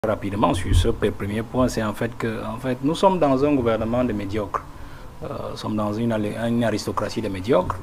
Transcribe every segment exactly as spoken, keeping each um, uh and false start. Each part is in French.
Rapidement sur ce premier point, c'est en fait que en fait, nous sommes dans un gouvernement de médiocres. Euh, nous sommes dans une, une aristocratie de médiocres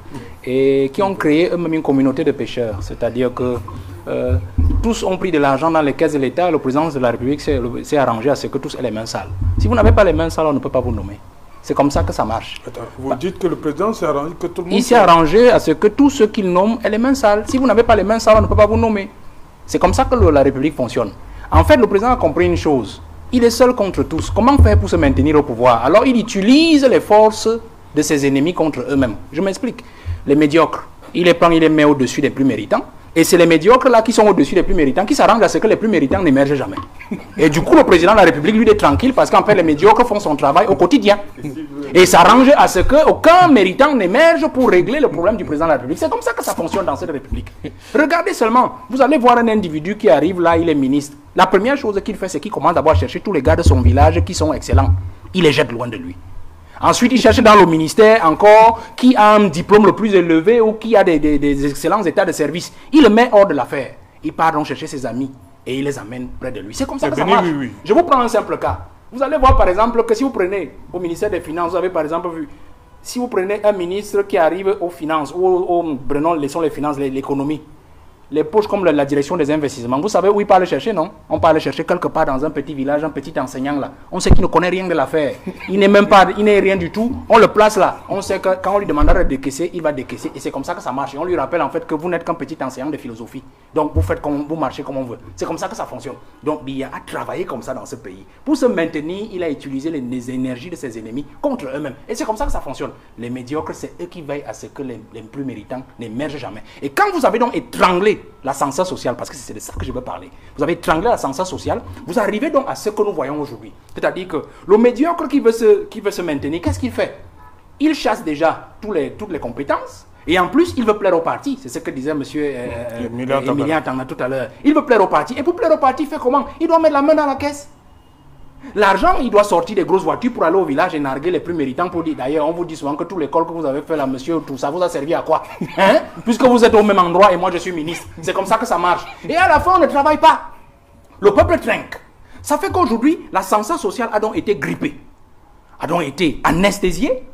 et qui ont créé eux-mêmes une communauté de pêcheurs. C'est-à-dire que euh, tous ont pris de l'argent dans les caisses de l'État. Le président de la République s'est arrangé à ce que tous aient les mains sales. Si vous n'avez pas les mains sales, on ne peut pas vous nommer. C'est comme ça que ça marche. Attends, vous bah, dites que le président s'est arrangé que tout le monde... Il s'est arrangé à ce que tous ceux qu'il nomme aient les mains sales. Si vous n'avez pas les mains sales, on ne peut pas vous nommer. C'est comme ça que le, la République fonctionne. En fait, le président a compris une chose. Il est seul contre tous. Comment faire pour se maintenir au pouvoir? Alors, il utilise les forces de ses ennemis contre eux-mêmes. Je m'explique. Les médiocres, il les prend, il les met au-dessus des plus méritants. Et c'est les médiocres là qui sont au-dessus des plus méritants qui s'arrangent à ce que les plus méritants n'émergent jamais. Et du coup, le président de la République, lui, est tranquille parce qu'en fait, les médiocres font son travail au quotidien. Et s'arrange à ce qu'aucun méritant n'émerge pour régler le problème du président de la République. C'est comme ça que ça fonctionne dans cette République. Regardez seulement, vous allez voir un individu qui arrive là, il est ministre. La première chose qu'il fait, c'est qu'il commence d'abord à chercher tous les gars de son village qui sont excellents. Il les jette loin de lui. Ensuite, il cherche dans le ministère encore qui a un diplôme le plus élevé ou qui a des, des, des excellents états de service. Il le met hors de l'affaire. Il part donc chercher ses amis et il les amène près de lui. C'est comme ça que ça marche. Oui, oui. Je vous prends un simple cas. Vous allez voir par exemple que si vous prenez au ministère des Finances, vous avez par exemple vu, si vous prenez un ministre qui arrive aux finances, ou au, prenons, laissons les finances, l'économie, les poches comme la, la direction des investissements, vous savez où il part le chercher, non? On part le chercher quelque part dans un petit village, un petit enseignant là. On sait qu'il ne connaît rien de l'affaire. Il n'est même pas, il n'est rien du tout. On le place là. On sait que quand on lui demandera de décaisser, il va décaisser. Et c'est comme ça que ça marche. Et on lui rappelle en fait que vous n'êtes qu'un petit enseignant de philosophie. Donc vous faites comme vous marchez comme on veut. C'est comme ça que ça fonctionne. Donc il y a à travailler comme ça dans ce pays. Pour se maintenir, il a utilisé les, les énergies de ses ennemis contre eux-mêmes. Et c'est comme ça que ça fonctionne. Les médiocres, c'est eux qui veillent à ce que les, les plus méritants n'émergent jamais. Et quand vous avez donc étranglé l'ascenseur social, parce que c'est de ça que je veux parler. Vous avez étranglé l'ascenseur social, vous arrivez donc à ce que nous voyons aujourd'hui. C'est-à-dire que le médiocre qui veut se, qui veut se maintenir, qu'est-ce qu'il fait? Il chasse déjà tous les, toutes les compétences, et en plus, il veut plaire au parti. C'est ce que disait M. Euh, Emilien Tangna tout à l'heure. Il veut plaire au parti. Et pour plaire au parti, il fait comment? Il doit mettre la main dans la caisse. L'argent, il doit sortir des grosses voitures pour aller au village et narguer les plus méritants pour dire, d'ailleurs, on vous dit souvent que toute l'école que vous avez fait là, monsieur, tout ça vous a servi à quoi? Hein? Puisque vous êtes au même endroit et moi je suis ministre. C'est comme ça que ça marche. Et à la fin, on ne travaille pas. Le peuple trinque. Ça fait qu'aujourd'hui, l'ascenseur social a donc été grippé, a donc été anesthésié,